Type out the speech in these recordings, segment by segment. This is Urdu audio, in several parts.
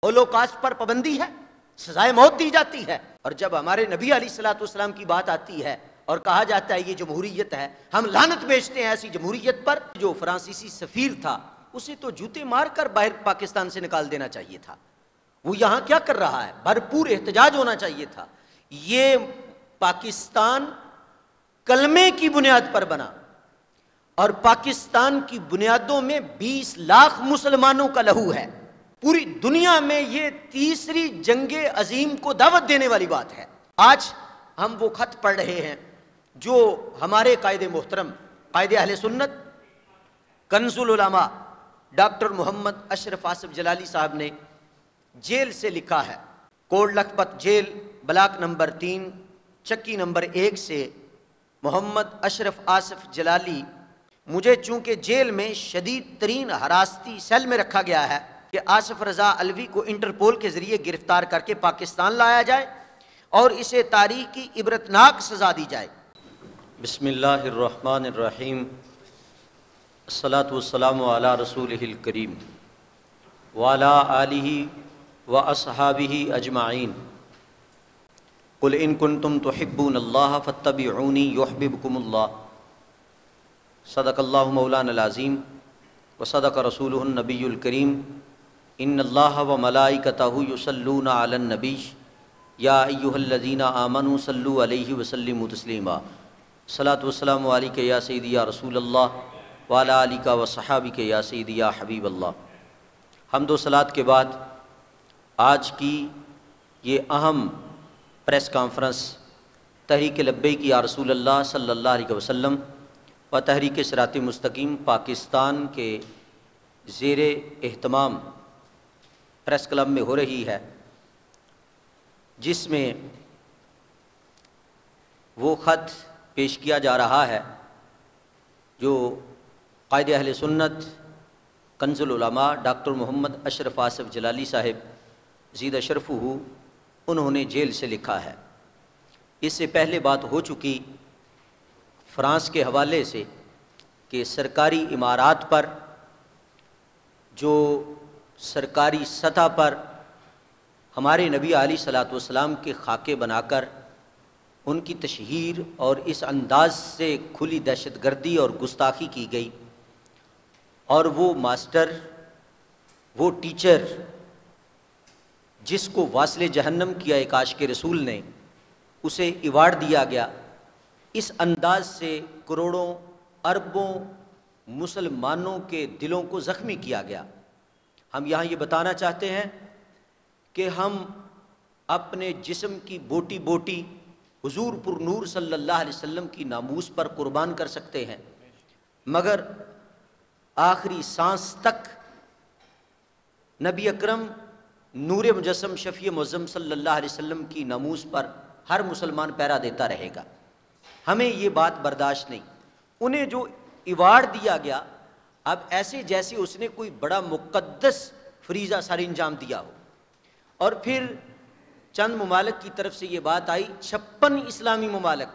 ہولوکاسٹ پر پابندی ہے، سزائے موت دی جاتی ہے۔ اور جب ہمارے نبی علیہ الصلوۃ والسلام کی بات آتی ہے اور کہا جاتا ہے یہ جمہوریت ہے، ہم لعنت بھیجتے ہیں ایسی جمہوریت پر۔ جو فرانسیسی سفیر تھا اسے تو جوتے مار کر باہر پاکستان سے نکال دینا چاہیے تھا، وہ یہاں کیا کر رہا ہے؟ بھرپور احتجاج ہونا چاہیے تھا۔ یہ پاکستان کلمے کی بنیاد پر بنا اور پاکستان کی بنیادوں میں 20 لاکھ مسلمانوں کا لہو ہے۔ پوری دنیا میں یہ تیسری جنگ عظیم کو دعوت دینے والی بات ہے۔ آج ہم وہ خط پڑھ رہے ہیں جو ہمارے قائد محترم، قائد اہل سنت، کنز العلماء ڈاکٹر محمد اشرف آصف جلالی صاحب نے جیل سے لکھا ہے۔ Kot Lakhpat jail, block number 3، چکی نمبر 1 سے محمد اشرف آصف جلالی: مجھے چونکہ جیل میں شدید ترین حراستی سیل میں رکھا گیا ہے کہ آصف رضا علوی کو انٹرپول کے ذریعے گرفتار کر کے پاکستان لایا جائے اور اسے تاریخ کی عبرتناک سزا دی جائے۔ بسم اللہ الرحمن الرحیم، الصلاۃ والسلام علی رسولہ الکریم وعلی آلہ واصحابہ اجمعین۔ قل ان کنتم تحبون اللہ فاتبعونی یحببکم اللہ۔ صدق اللہ مولانا العظیم وصدق رسولہ النبی الکریم۔ ان اللہ وملائکتہ یصلون علی النبی یا ایہا الذین آمنوا صلوا علیہ وسلموا تسلیما۔ صلاۃ والسلام علیک یا سیدی یا رسول اللہ وعلی آلک وصحابک یا سیدی یا حبیب اللہ۔ حمد و صلاۃ کے بعد آج کی یہ اہم پریس کانفرنس تحریک لبیک یا رسول اللہ صلی اللہ علیہ وسلم و تحریک صراط مستقیم پاکستان کے زیر اہتمام پریس کلب میں ہو رہی ہے، جس میں وہ خط پیش کیا جا رہا ہے جو قائد اہل سنت کنز العلماء ڈاکٹر محمد اشرف آصف جلالی صاحب زیدہ شرفہ انہوں نے جیل سے لکھا ہے۔ اس سے پہلے بات ہو چکی فرانس کے حوالے سے کہ سرکاری عمارات پر جو سرکاری سطح پر ہمارے نبی علیہ الصلوۃ والسلام کے خاکے بنا کر ان کی تشہیر اور اس انداز سے کھلی دہشت گردی اور گستاخی کی گئی، اور وہ ماسٹر، وہ ٹیچر جس کو واصل جہنم کیا ایک عاشق رسول نے، اسے ایوارڈ دیا گیا، اس انداز سے کروڑوں اربوں مسلمانوں کے دلوں کو زخمی کیا گیا۔ ہم یہاں یہ بتانا چاہتے ہیں کہ ہم اپنے جسم کی بوٹی بوٹی حضور پر نور صلی اللہ علیہ وسلم کی ناموس پر قربان کر سکتے ہیں، مگر آخری سانس تک نبی اکرم نور مجسم شفیع معظم صلی اللہ علیہ وسلم کی ناموس پر ہر مسلمان پیرا دیتا رہے گا۔ ہمیں یہ بات برداشت نہیں۔ انہیں جو ایوارڈ دیا گیا، اب ایسے جیسے اس نے کوئی بڑا مقدس فریضہ سر انجام دیا ہو، اور پھر چند ممالک کی طرف سے یہ بات آئی، 56 اسلامی ممالک،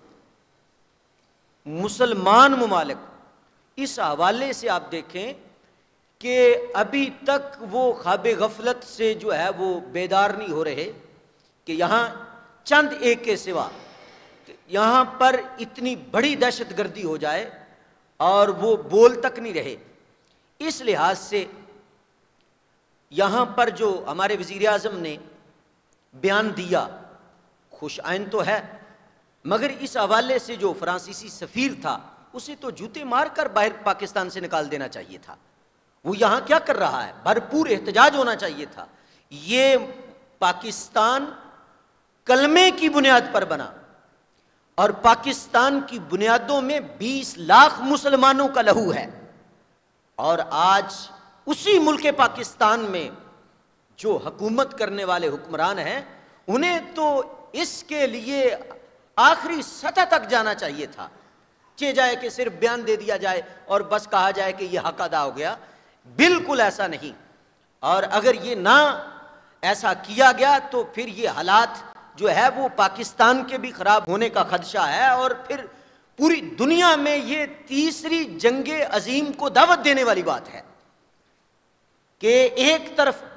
مسلمان ممالک، اس حوالے سے آپ دیکھیں کہ ابھی تک وہ خواب غفلت سے جو ہے وہ بیدار نہیں ہو رہے کہ یہاں چند ایک کے سوا یہاں پر اتنی بڑی دہشت گردی ہو جائے، اور وہ بول تک نہیں رہے۔ اس لحاظ سے یہاں پر جو ہمارے وزیر اعظم نے بیان دیا خوش آئند تو ہے، مگر اس حوالے سے جو فرانسیسی سفیر تھا اسے تو جوتے مار کر باہر پاکستان سے نکال دینا چاہیے تھا، وہ یہاں کیا کر رہا ہے؟ بھرپور احتجاج ہونا چاہیے تھا۔ یہ پاکستان کلمے کی بنیاد پر بنا اور پاکستان کی بنیادوں میں 20 لاکھ مسلمانوں کا لہو ہے، اور آج اسی ملک پاکستان میں جو حکومت کرنے والے حکمران ہیں انہیں تو اس کے لیے آخری سطح تک جانا چاہیے تھا، چہ جائے کہ صرف بیان دے دیا جائے اور بس کہا جائے کہ یہ حق ادا ہو گیا۔ بالکل ایسا نہیں، اور اگر یہ نہ ایسا کیا گیا تو پھر یہ حالات جو ہے وہ پاکستان کے بھی خراب ہونے کا خدشہ ہے، اور پھر پوری دنیا میں یہ تیسری جنگ عظیم کو دعوت دینے والی بات ہے کہ ایک طرف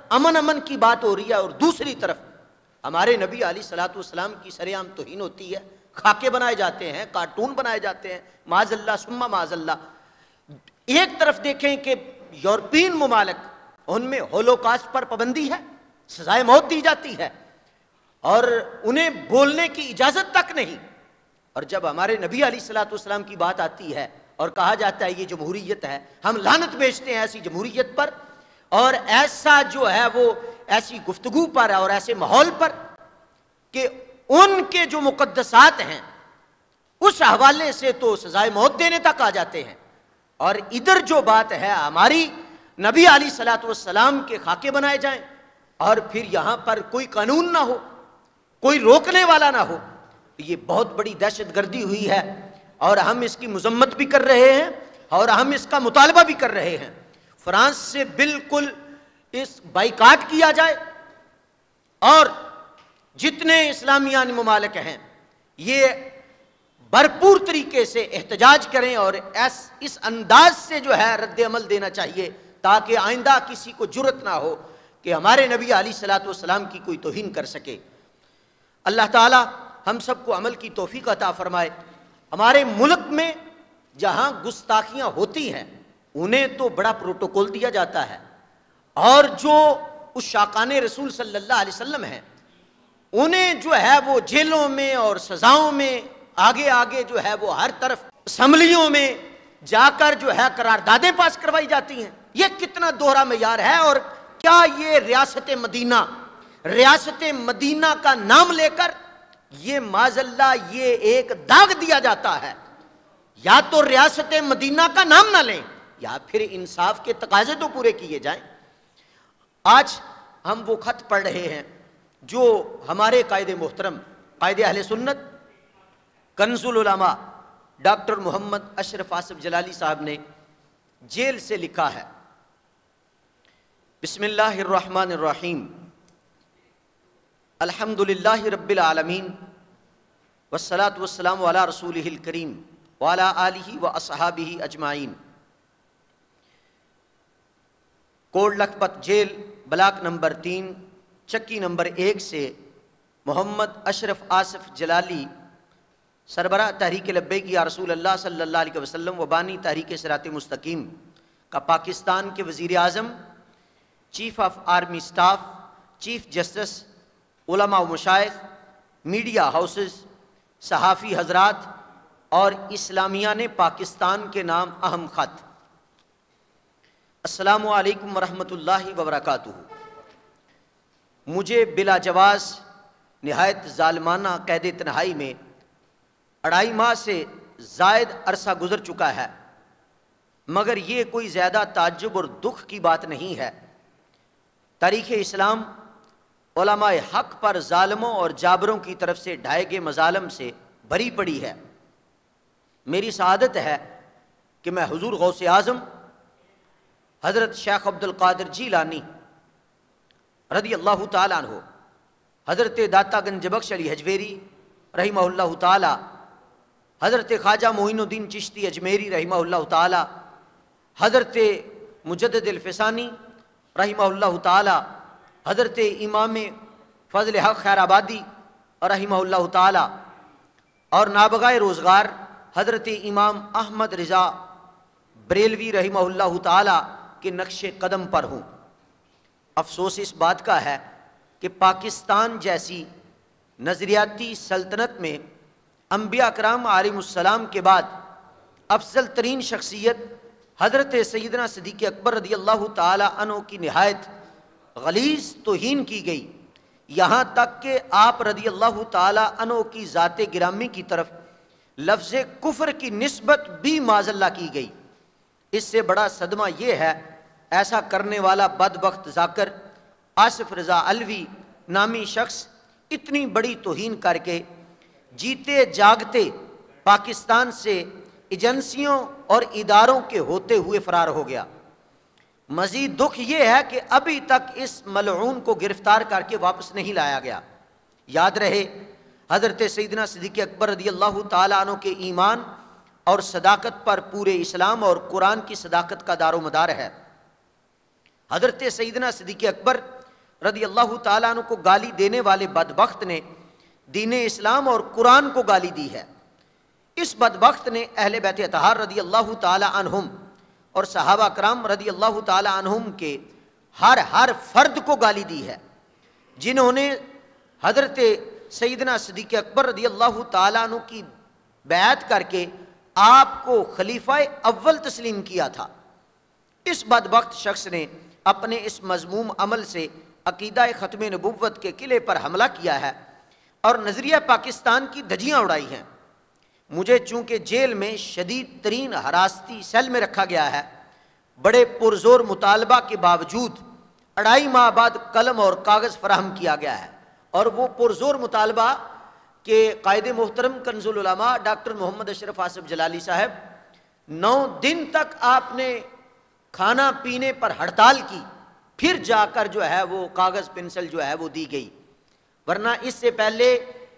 امن امن کی بات ہو رہی ہے اور دوسری طرف ہمارے نبی علیہ الصلوۃ والسلام کی سرعام توہین ہوتی ہے، خاکے بنائے جاتے ہیں، کارٹون بنائے جاتے ہیں، معاذ اللہ ثم معاذ اللہ۔ ایک طرف دیکھیں کہ یورپین ممالک، ان میں ہولوکاسٹ پر پابندی ہے، سزائے موت دی جاتی ہے اور انہیں بولنے کی اجازت تک نہیں، اور جب ہمارے نبی علیہ الصلوۃ والسلام کی بات آتی ہے اور کہا جاتا ہے یہ جمہوریت ہے، ہم لعنت بھیجتے ہیں ایسی جمہوریت پر اور ایسا جو ہے وہ ایسی گفتگو پر اور ایسے ماحول پر کہ ان کے جو مقدسات ہیں اس حوالے سے تو سزائے موت دینے تک آ جاتے ہیں، اور ادھر جو بات ہے ہماری نبی علیہ الصلوۃ والسلام کے خاکے بنائے جائیں اور پھر یہاں پر کوئی قانون نہ ہو، کوئی روکنے والا نہ ہو، یہ بہت بڑی دہشت گردی ہوئی ہے اور ہم اس کی مذمت بھی کر رہے ہیں اور ہم اس کا مطالبہ بھی کر رہے ہیں۔ فرانس سے بالکل اس بائیکاٹ کیا جائے اور جتنے اسلامیان ممالک ہیں یہ بھرپور طریقے سے احتجاج کریں اور اس انداز سے جو ہے رد عمل دینا چاہیے تاکہ آئندہ کسی کو جرأت نہ ہو کہ ہمارے نبی علیہ الصلوۃ والسلام کی کوئی توہین کر سکے۔ اللہ تعالی ہم سب کو عمل کی توفیق عطا فرمائے۔ ہمارے ملک میں جہاں گستاخیاں ہوتی ہیں انہیں تو بڑا پروٹوکول دیا جاتا ہے، اور جو اس شاقان رسول صلی اللہ علیہ وسلم ہیں انہیں جو ہے وہ جیلوں میں اور سزاؤں میں آگے آگے جو ہے وہ ہر طرف اسمبلیوں میں جا کر جو ہے قراردادیں پاس کروائی جاتی ہیں۔ یہ کتنا دوہرا معیار ہے، اور کیا یہ ریاست مدینہ کا نام لے کر یہ معاذ اللہ یہ ایک داغ دیا جاتا ہے؟ یا تو ریاست مدینہ کا نام نہ لیں یا پھر انصاف کے تقاضے تو پورے کیے جائیں۔ آج ہم وہ خط پڑھ رہے ہیں جو ہمارے قائد محترم، قائد اہل سنت، کنز العلماء ڈاکٹر محمد اشرف آصف جلالی صاحب نے جیل سے لکھا ہے۔ بسم اللہ الرحمن الرحیم، الحمد للہ رب العالمین والصلاة والسلام علی رسولہ الکریم وعلی آلہ واصحابہ اجمعین۔ Kot Lakhpat jail, block number 3، چکی نمبر 1 سے محمد اشرف آصف جلالی، سربراہ تحریک لبیک یا رسول اللہ صلی اللہ علیہ وسلم و بانی تحریک صراط مستقیم کا پاکستان کے وزیر اعظم، chief of army staff, chief justice, علماء و مشائخ، میڈیا ہاؤسز، صحافی حضرات اور اسلامیان پاکستان کے نام اہم خط۔ السلام علیکم ورحمۃ اللہ وبرکاتہ۔ مجھے بلا جواز نہایت ظالمانہ قید تنہائی میں 2.5 ماہ سے زائد عرصہ گزر چکا ہے، مگر یہ کوئی زیادہ تعجب اور دکھ کی بات نہیں ہے۔ تاریخ اسلام علماء حق پر ظالموں اور جابروں کی طرف سے ڈھائے گئے مظالم سے بری پڑی ہے۔ میری سعادت ہے کہ میں حضور غوث اعظم حضرت شیخ عبد القادر جیلانی رضی اللہ تعالیٰ عنہ، حضرت داتا گنج بخش علی حجویری رحمہ اللہ تعالیٰ، حضرت خواجہ معین الدین چشتی اجمیری رحمہ اللہ تعالیٰ، حضرت مجدد الفسانی رحمہ اللہ تعالیٰ، حضرت امام فضل حق خیر آبادی رحمہ اللہ تعالیٰ، اور نابغائے روزگار حضرت امام احمد رضا بریلوی رحمہ اللہ تعالیٰ کے نقش قدم پر ہوں۔ افسوس اس بات کا ہے کہ پاکستان جیسی نظریاتی سلطنت میں انبیاء کرام علیہ السلام کے بعد افضل ترین شخصیت حضرت سیدنا صدیق اکبر رضی اللہ تعالی عنہ کی نہایت غلیظ توہین کی گئی، یہاں تک کہ آپ رضی اللہ تعالی عنہ کی ذات گرامی کی طرف لفظ کفر کی نسبت بھی معاذ اللہ کی گئی۔ اس سے بڑا صدمہ یہ ہے ایسا کرنے والا بدبخت ذاکر آصف رضا علوی نامی شخص اتنی بڑی توہین کر کے جیتے جاگتے پاکستان سے ایجنسیوں اور اداروں کے ہوتے ہوئے فرار ہو گیا۔ مزید دکھ یہ ہے کہ ابھی تک اس ملعون کو گرفتار کر کے واپس نہیں لایا گیا۔ یاد رہے حضرت سیدنا صدیق اکبر رضی اللہ تعالیٰ عنہ کے ایمان اور صداقت پر پورے اسلام اور قرآن کی صداقت کا دار و مدار ہے۔ حضرت سیدنا صدیق اکبر رضی اللہ تعالیٰ عنہ کو گالی دینے والے بدبخت نے دین اسلام اور قرآن کو گالی دی ہے۔ اس بدبخت نے اہل بیت اطہار رضی اللہ تعالیٰ عنہم اور صحابہ کرام رضی اللہ تعالیٰ عنہم کے ہر فرد کو گالی دی ہے، جنہوں نے حضرت سیدنا صدیق اکبر رضی اللہ تعالیٰ عنہ کی بیعت کر کے آپ کو خلیفہ اول تسلیم کیا تھا۔ اس بدبخت شخص نے اپنے اس مذموم عمل سے عقیدہ ختم نبوت کے قلعے پر حملہ کیا ہے اور نظریہ پاکستان کی دھجیاں اڑائی ہیں۔ مجھے چونکہ جیل میں شدید ترین حراستی سیل میں رکھا گیا ہے، بڑے پرزور مطالبہ کے باوجود 2.5 ماہ بعد قلم اور کاغذ فراہم کیا گیا ہے، اور وہ پرزور مطالبہ کہ قائد محترم کنز العلماء ڈاکٹر محمد اشرف آصف جلالی صاحب 9 دن تک آپ نے کھانا پینے پر ہڑتال کی، پھر جا کر جو ہے وہ کاغذ پنسل جو ہے وہ دی گئی، ورنہ اس سے پہلے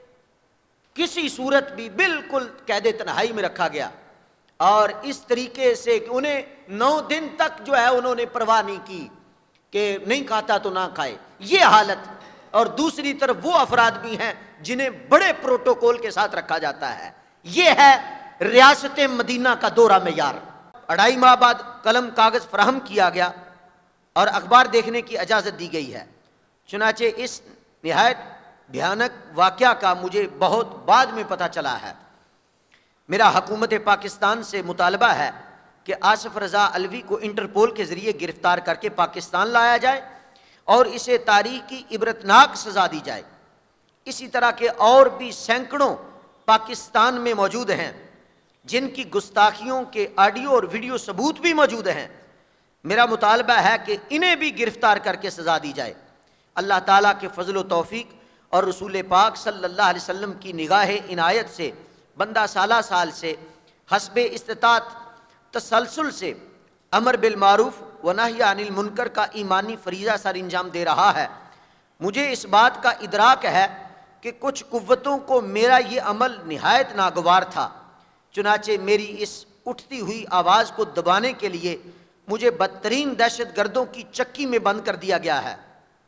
کسی صورت بھی بالکل قید تنہائی میں رکھا گیا، اور اس طریقے سے کہ انہیں 9 دن تک جو ہے انہوں نے پرواہ نہیں کی کہ نہیں کھاتا تو نہ کھائے، یہ حالت۔ اور دوسری طرف وہ افراد بھی ہیں جنہیں بڑے پروٹوکول کے ساتھ رکھا جاتا ہے۔ یہ ہے ریاست مدینہ کا دورہ معیار۔ 2.5 ماہ بعد قلم کاغذ فراہم کیا گیا اور اخبار دیکھنے کی اجازت دی گئی ہے۔ چنانچہ اس نہایت بھیانک واقعہ کا مجھے بہت بعد میں پتہ چلا ہے۔ میرا حکومت پاکستان سے مطالبہ ہے کہ آصف رضا علوی کو انٹرپول کے ذریعے گرفتار کر کے پاکستان لایا جائے اور اسے تاریخ کی عبرتناک سزا دی جائے۔ اسی طرح کے اور بھی سینکڑوں پاکستان میں موجود ہیں جن کی گستاخیوں کے آڈیو اور ویڈیو ثبوت بھی موجود ہیں۔ میرا مطالبہ ہے کہ انہیں بھی گرفتار کر کے سزا دی جائے۔ اللہ تعالیٰ کے فضل و توفیق اور رسول پاک صلی اللہ علیہ وسلم کی نگاہ عنایت سے بندہ سالہ سال سے حسب استطاعت تسلسل سے امر بالمعروف و نہی عن المنکر کا ایمانی فریضہ سر انجام دے رہا ہے۔ مجھے اس بات کا ادراک ہے کہ کچھ قوتوں کو میرا یہ عمل نہایت ناگوار تھا، چنانچہ میری اس اٹھتی ہوئی آواز کو دبانے کے لیے مجھے بدترین دہشت گردوں کی چکی میں بند کر دیا گیا ہے،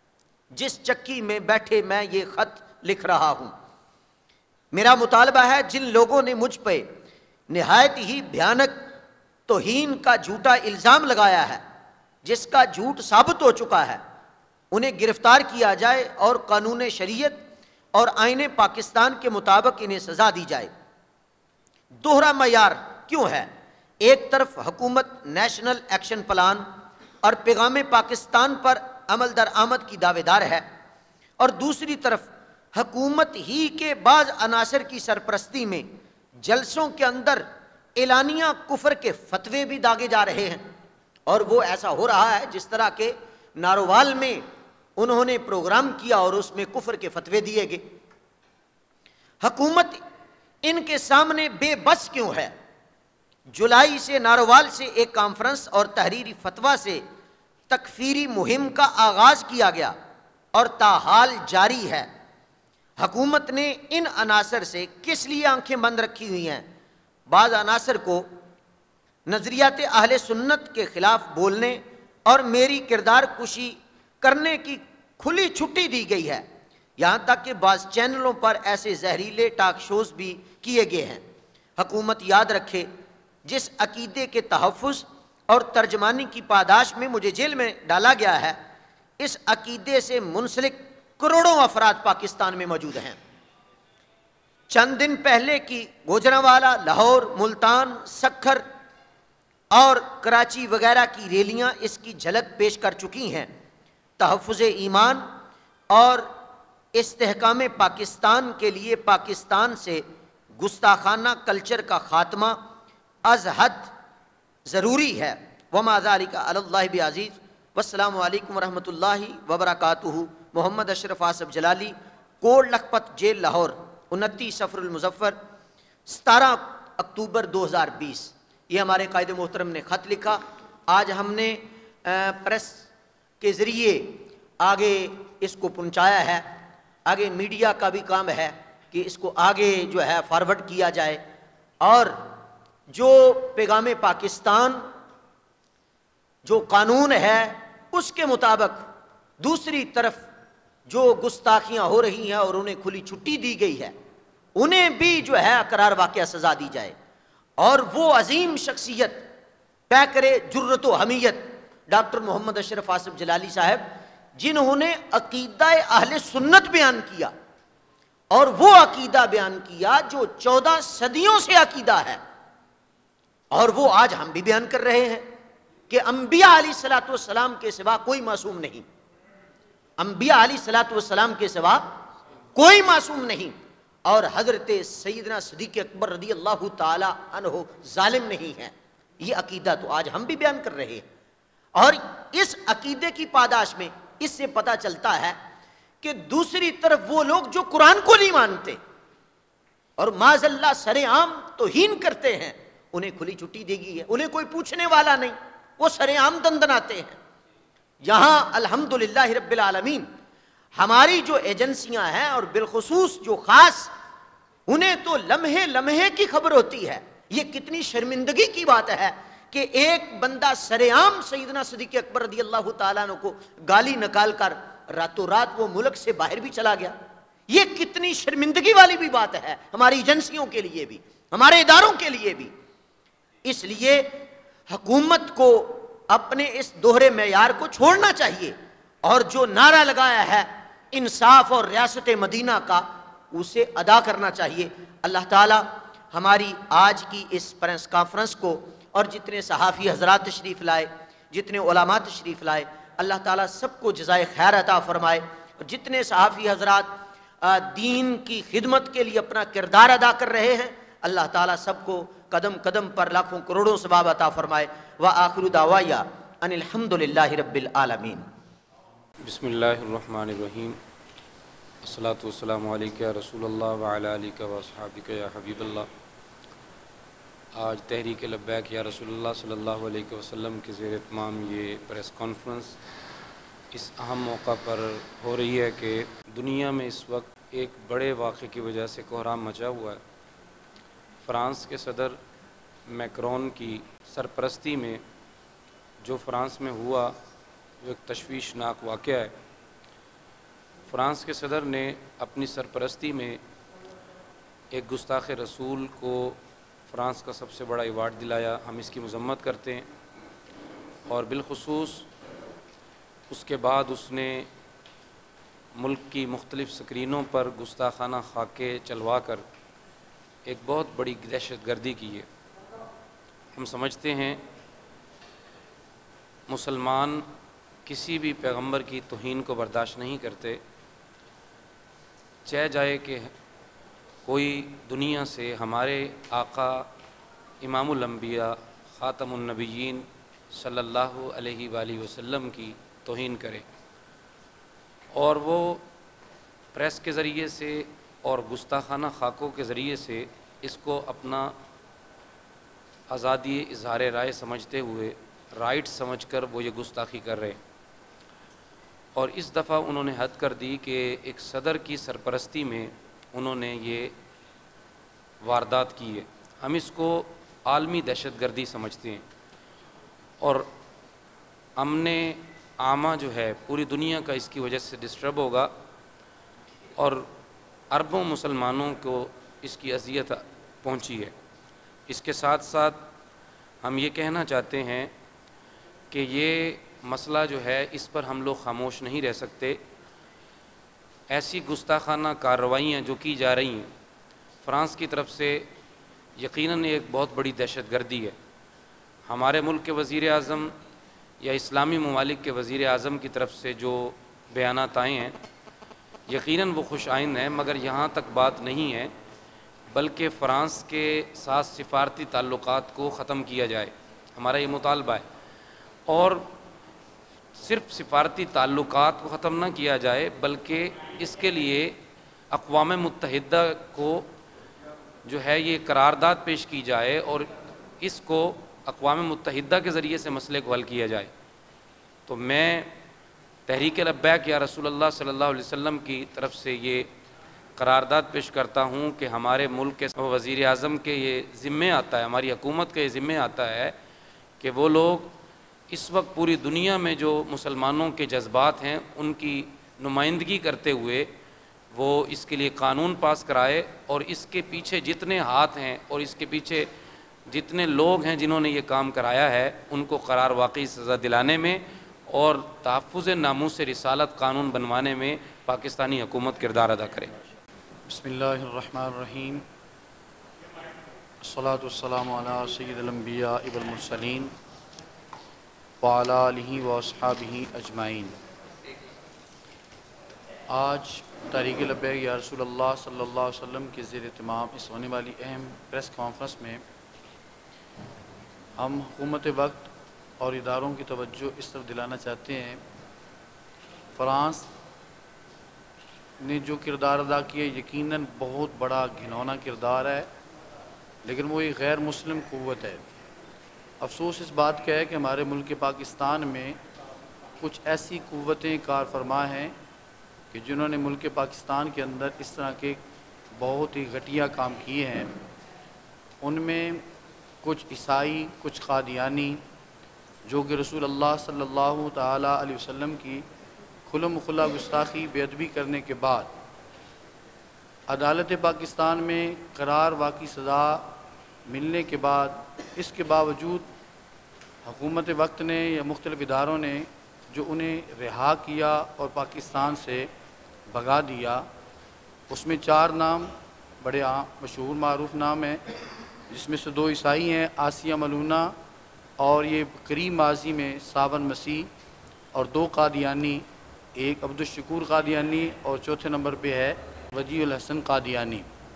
جس چکی میں بیٹھے میں یہ خط لکھ رہا ہوں۔ میرا مطالبہ ہے جن لوگوں نے مجھ پہ نہایت ہی بھیانک توہین کا جھوٹا الزام لگایا ہے، جس کا جھوٹ ثابت ہو چکا ہے، انہیں گرفتار کیا جائے اور قانون شریعت اور آئین پاکستان کے مطابق انہیں سزا دی جائے۔ دوہرا معیار کیوں ہے؟ ایک طرف حکومت نیشنل ایکشن پلان اور پیغام پاکستان پر عمل درآمد کی دعوے دار ہے، اور دوسری طرف حکومت ہی کے بعض عناصر کی سرپرستی میں جلسوں کے اندر اعلانیہ کفر کے فتوے بھی داغے جا رہے ہیں، اور وہ ایسا ہو رہا ہے جس طرح کے ناروال میں انہوں نے پروگرام کیا اور اس میں کفر کے فتوے دیے گئے۔ حکومت ان کے سامنے بے بس کیوں ہے؟ جولائی سے ناروال سے ایک کانفرنس اور تحریری فتویٰ سے تکفیری مہم کا آغاز کیا گیا اور تاحال جاری ہے۔ حکومت نے ان عناصر سے کس لیے آنکھیں بند رکھی ہوئی ہیں؟ بعض عناصر کو نظریات اہل سنت کے خلاف بولنے اور میری کردار کشی کرنے کی کھلی چھٹی دی گئی ہے، یہاں تک کہ بعض چینلوں پر ایسے زہریلے ٹاک شوز بھی کیے گئے ہیں۔ حکومت یاد رکھے، جس عقیدے کے تحفظ اور ترجمانی کی پاداش میں مجھے جیل میں ڈالا گیا ہے، اس عقیدے سے منسلک کروڑوں افراد پاکستان میں موجود ہیں۔ چند دن پہلے کی گوجرانوالا، لاہور، ملتان، سکھر اور کراچی وغیرہ کی ریلیاں اس کی جھلک پیش کر چکی ہیں۔ تحفظ ایمان اور استحکام پاکستان کے لیے پاکستان سے گستاخانہ کلچر کا خاتمہ از حد ضروری ہے۔ وما ذالک علی اللہ بعزیز۔ والسلام علیکم ورحمۃ اللہ وبرکاتہ۔ محمد اشرف آصف جلالی، کوٹ لکھپت جیل، لاہور، 29 صفر المظفر 17 اکتوبر 2020۔ یہ ہمارے قائد محترم نے خط لکھا۔ آج ہم نے پریس کے ذریعے آگے اس کو پہنچایا ہے۔ آگے میڈیا کا بھی کام ہے کہ اس کو آگے جو ہے فارورڈ کیا جائے، اور جو پیغام پاکستان جو قانون ہے اس کے مطابق دوسری طرف جو گستاخیاں ہو رہی ہیں اور انہیں کھلی چھٹی دی گئی ہے، انہیں بھی جو ہے اقرار واقعہ سزا دی جائے۔ اور وہ عظیم شخصیت پیکر جرت و حمیت ڈاکٹر محمد اشرف آصف جلالی صاحب، جنہوں نے عقیدہ اہل سنت بیان کیا، اور وہ عقیدہ بیان کیا جو 14 صدیوں سے عقیدہ ہے، اور وہ آج ہم بھی بیان کر رہے ہیں کہ انبیاء علیہ الصلوۃ والسلام کے سوا کوئی معصوم نہیں، انبیاء علیہ الصلوۃ والسلام کے سوا کوئی معصوم نہیں، اور حضرت سیدنا صدیق اکبر رضی اللہ تعالی عنہ ظالم نہیں ہے۔ یہ عقیدہ تو آج ہم بھی بیان کر رہے ہیں، اور اس عقیدے کی پاداش میں اس سے پتہ چلتا ہے کہ دوسری طرف وہ لوگ جو قرآن کو نہیں مانتے اور معاذ اللہ سر عام توہین کرتے ہیں، انہیں کھلی چھٹی دے گی ہے، انہیں کوئی پوچھنے والا نہیں، وہ سر عام دندناتے ہیں۔ یہاں الحمدللہ رب العالمین ہماری جو ایجنسیاں ہیں، اور بالخصوص جو خاص، انہیں تو لمحے لمحے کی خبر ہوتی ہے۔ یہ کتنی شرمندگی کی بات ہے کہ ایک بندہ سر عام سیدنا صدیق اکبر رضی اللہ تعالیٰ عنہ کو گالی نکال کر راتوں رات وہ ملک سے باہر بھی چلا گیا۔ یہ کتنی شرمندگی والی بھی بات ہے ہماری ایجنسیوں کے لیے بھی، ہمارے اداروں کے لیے بھی۔ اس لیے حکومت کو اپنے اس دوہرے معیار کو چھوڑنا چاہیے، اور جو نعرہ لگایا ہے انصاف اور ریاست مدینہ کا، اسے ادا کرنا چاہیے۔ اللہ تعالی ہماری آج کی اس پریس کانفرنس کو، اور جتنے صحافی حضرات تشریف لائے، جتنے علماء تشریف لائے، اللہ تعالیٰ سب کو جزائے خیر عطا فرمائے۔ جتنے صحافی حضرات دین کی خدمت کے لیے اپنا کردار ادا کر رہے ہیں، اللہ تعالیٰ سب کو قدم قدم پر لاکھوں کروڑوں ثواب عطا فرمائے۔ وآخر دعوایا ان الحمد للہ رب العالمین۔ بسم اللہ الرحمن الرحیم۔ الصلاۃ والسلام علیک یا رسول اللہ وعلی آلک واصحابک یا حبیب اللہ۔ آج تحریک لبیک یا رسول اللہ صلی اللہ علیہ وسلم کے زیر اہتمام یہ پریس کانفرنس اس اہم موقع پر ہو رہی ہے کہ دنیا میں اس وقت ایک بڑے واقعے کی وجہ سے کوہرام مچا ہوا ہے۔ فرانس کے صدر میکرون کی سرپرستی میں جو فرانس میں ہوا وہ ایک تشویشناک واقعہ ہے۔ فرانس کے صدر نے اپنی سرپرستی میں ایک گستاخ رسول کو فرانس کا سب سے بڑا ایوارڈ دلایا۔ ہم اس کی مذمت کرتے ہیں، اور بالخصوص اس کے بعد اس نے ملک کی مختلف سکرینوں پر گستاخانہ خاکے چلوا کر ایک بہت بڑی دہشت گردی کی ہے۔ ہم سمجھتے ہیں مسلمان کسی بھی پیغمبر کی توہین کو برداشت نہیں کرتے، چاہے جائے کہ کوئی دنیا سے ہمارے آقا امام الانبیاء خاتم النبیین صلی اللہ علیہ وآلہ وسلم کی توہین کرے، اور وہ پریس کے ذریعے سے اور گستاخانہ خاکوں کے ذریعے سے اس کو اپنا آزادی اظہار رائے سمجھتے ہوئے، رائٹ سمجھ کر وہ یہ گستاخی کر رہے ہیں۔ اور اس دفعہ انہوں نے حد کر دی کہ ایک صدر کی سرپرستی میں انہوں نے یہ واردات کی ہے۔ ہم اس کو عالمی دہشت گردی سمجھتے ہیں، اور امن عامہ جو ہے پوری دنیا کا اس کی وجہ سے ڈسٹرب ہوگا، اور اربوں مسلمانوں کو اس کی اذیت پہنچی ہے۔ اس کے ساتھ ساتھ ہم یہ کہنا چاہتے ہیں کہ یہ مسئلہ جو ہے اس پر ہم لوگ خاموش نہیں رہ سکتے۔ ایسی گستاخانہ کارروائیاں جو کی جا رہی ہیں فرانس کی طرف سے، یقیناً ایک بہت بڑی دہشت گردی ہے۔ ہمارے ملک کے وزیر اعظم یا اسلامی ممالک کے وزیر اعظم کی طرف سے جو بیانات آئے ہیں یقیناً وہ خوش آئند ہیں، مگر یہاں تک بات نہیں ہے، بلکہ فرانس کے ساتھ سفارتی تعلقات کو ختم کیا جائے، ہمارا یہ مطالبہ ہے۔ اور صرف سفارتی تعلقات کو ختم نہ کیا جائے، بلکہ اس کے لیے اقوام متحدہ کو جو ہے یہ قرارداد پیش کی جائے، اور اس کو اقوام متحدہ کے ذریعے سے مسئلے کو حل کیا جائے۔ تو میں تحریک لبیک یا رسول اللہ صلی اللہ علیہ وسلم کی طرف سے یہ قرارداد پیش کرتا ہوں کہ ہمارے ملک کے وزیر اعظم کے یہ ذمے آتا ہے، ہماری حکومت کے یہ ذمے آتا ہے کہ وہ لوگ اس وقت پوری دنیا میں جو مسلمانوں کے جذبات ہیں ان کی نمائندگی کرتے ہوئے وہ اس کے لیے قانون پاس کرائے، اور اس کے پیچھے جتنے ہاتھ ہیں اور اس کے پیچھے جتنے لوگ ہیں جنہوں نے یہ کام کرایا ہے ان کو قرار واقعی سزا دلانے میں اور تحفظ ناموس رسالت قانون بنوانے میں پاکستانی حکومت کردار ادا کرے۔ بسم اللہ الرحمن الرحیم، الصلاۃ والسلام علی سید الانبیاء والمرسلین وعلی آلہ واصحابہ اجمعین۔ آج تحریک لبیک یا رسول اللہ صلی اللہ علیہ وسلم کے زیر اہتمام اس ہونے والی اہم پریس کانفرنس میں ہم حکومت وقت اور اداروں کی توجہ اس طرف دلانا چاہتے ہیں۔ فرانس نے جو کردار ادا کیا یقیناً بہت بڑا گھنونا کردار ہے، لیکن وہ ایک غیر مسلم قوت ہے۔ افسوس اس بات کا ہے کہ ہمارے ملک پاکستان میں کچھ ایسی قوتیں کار فرما ہیں کہ جنہوں نے ملک پاکستان کے اندر اس طرح کے بہت ہی گھٹیا کام کیے ہیں۔ ان میں کچھ عیسائی، کچھ قادیانی، جو کہ رسول اللہ صلی اللہ تعالیٰ علیہ وسلم کی کھلم کھلا گستاخی بے ادبی کرنے کے بعد عدالت پاکستان میں قرار واقعی سزا ملنے کے بعد اس کے باوجود حکومت وقت نے یا مختلف اداروں نے جو انہیں رہا کیا اور پاکستان سے بھگا دیا، اس میں 4 نام بڑے عام مشہور معروف نام ہیں، جس میں سے 2 عیسائی ہیں، آسیہ ملونہ اور یہ قریب ماضی میں ساون مسیح، اور 2 قادیانی، ایک عبدالشکور قادیانی اور چوتھے نمبر پہ ہے وجیہ الحسن قادیانی۔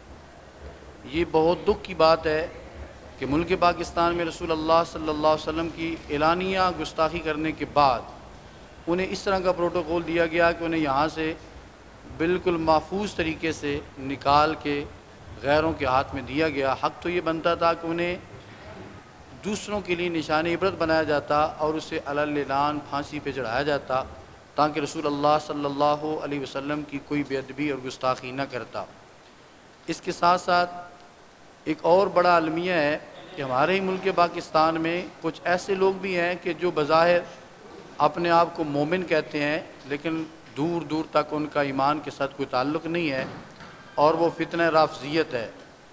یہ بہت دکھ کی بات ہے کہ ملک پاکستان میں رسول اللہ صلی اللہ علیہ وسلم کی اعلانیہ گستاخی کرنے کے بعد انہیں اس طرح کا پروٹوکول دیا گیا کہ انہیں یہاں سے بالکل محفوظ طریقے سے نکال کے غیروں کے ہاتھ میں دیا گیا۔ حق تو یہ بنتا تھا کہ انہیں دوسروں کے لیے نشان عبرت بنایا جاتا اور اسے علی اعلان پھانسی پہ چڑھایا جاتا تاکہ رسول اللہ صلی اللہ علیہ وسلم کی کوئی بے ادبی اور گستاخی نہ کرتا۔ اس کے ساتھ ساتھ ایک اور بڑا المیہ ہے کہ ہمارے ہی ملک پاکستان میں کچھ ایسے لوگ بھی ہیں کہ جو بظاہر اپنے آپ کو مومن کہتے ہیں، لیکن دور دور تک ان کا ایمان کے ساتھ کوئی تعلق نہیں ہے، اور وہ فتنہ رافضیت ہے۔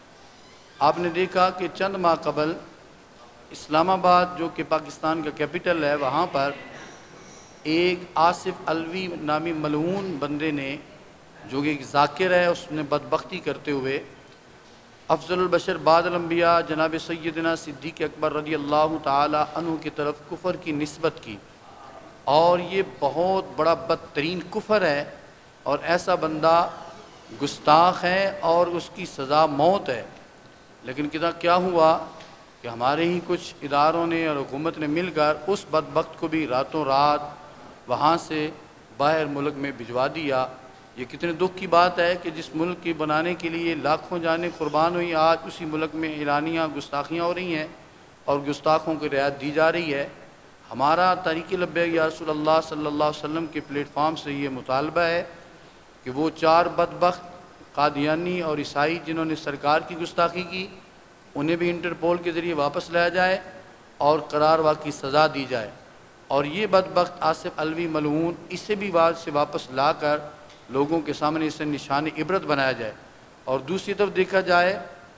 آپ نے دیکھا کہ چند ماہ قبل اسلام آباد جو کہ پاکستان کا کیپٹل ہے، وہاں پر ایک آصف علوی نامی ملعون بندے نے جو کہ ایک ذاکر ہے، اس نے بدبختی کرتے ہوئے افضل البشر بعد الانبیاء جناب سیدنا صدیق اکبر رضی اللہ تعالی عنہ کی طرف کفر کی نسبت کی، اور یہ بہت بڑا بدترین کفر ہے، اور ایسا بندہ گستاخ ہے اور اس کی سزا موت ہے۔ لیکن کیا ہوا کہ ہمارے ہی کچھ اداروں نے اور حکومت نے مل کر اس بدبخت کو بھی راتوں رات وہاں سے باہر ملک میں بھجوا دیا۔ یہ کتنے دکھ کی بات ہے کہ جس ملک کی بنانے کے لیے لاکھوں جانیں قربان ہوئی، آج اسی ملک میں اعلانیہ گستاخیاں ہو رہی ہیں اور گستاخوں کی رعایت دی جا رہی ہے۔ ہمارا تحریک لبیک یا رسول اللہ صلی اللہ علیہ وسلم کے پلیٹ فارم سے یہ مطالبہ ہے کہ وہ 4 بدبخت قادیانی اور عیسائی جنہوں نے سرکار کی گستاخی کی، انہیں بھی انٹرپول کے ذریعے واپس لایا جائے اور قرار واقعی سزا دی جائے، اور یہ بدبخت آصف علوی ملعون اسے بھی سے واپس لا کر لوگوں کے سامنے اسے نشان عبرت بنایا جائے۔ اور دوسری طرف دیکھا جائے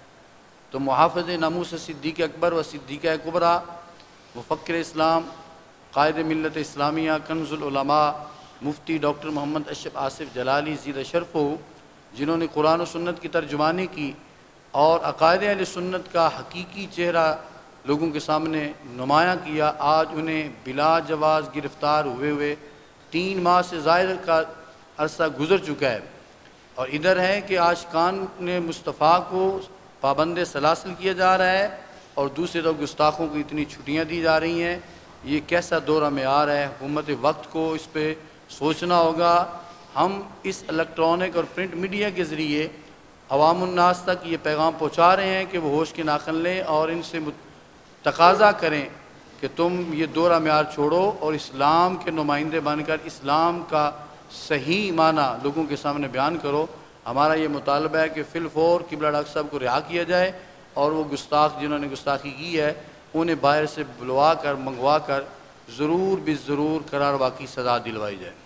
تو محافظ ناموس صدیق اکبر و صدیقہ کبریٰ، مفکر اسلام، قائد ملت اسلامیہ، کنز العلماء، مفتی ڈاکٹر محمد اشرف آصف جلالی زید شرف ہو، جنہوں نے قرآن و سنت کی ترجمانی کی اور عقائد اہل سنت کا حقیقی چہرہ لوگوں کے سامنے نمایاں کیا، آج انہیں بلا جواز گرفتار ہوئے 3 ماہ سے زائد کا عرصہ گزر چکا ہے، اور ادھر ہے کہ عاشقان نے مصطفیٰ کو پابند سلاسل کیا جا رہا ہے، اور دوسری طرف گستاخوں کو اتنی چھٹیاں دی جا رہی ہیں۔ یہ کیسا دورہ معیار ہے؟ حکومت وقت کو اس پہ سوچنا ہوگا۔ ہم اس الیکٹرانک اور پرنٹ میڈیا کے ذریعے عوام الناس تک یہ پیغام پہنچا رہے ہیں کہ وہ ہوش کے ناخن لیں اور ان سے تقاضا کریں کہ تم یہ دورہ معیار چھوڑو اور اسلام کے نمائندے بن کر اسلام کا صحیح معنی لوگوں کے سامنے بیان کرو۔ ہمارا یہ مطالبہ ہے کہ فی الفور قبلہ ڈاکٹر صاحب کو رہا کیا جائے، اور وہ گستاخ جنہوں نے گستاخی کی ہے انہیں باہر سے بلوا کر منگوا کر ضرور بالضرور قرار واقعی سزا دلوائی جائے۔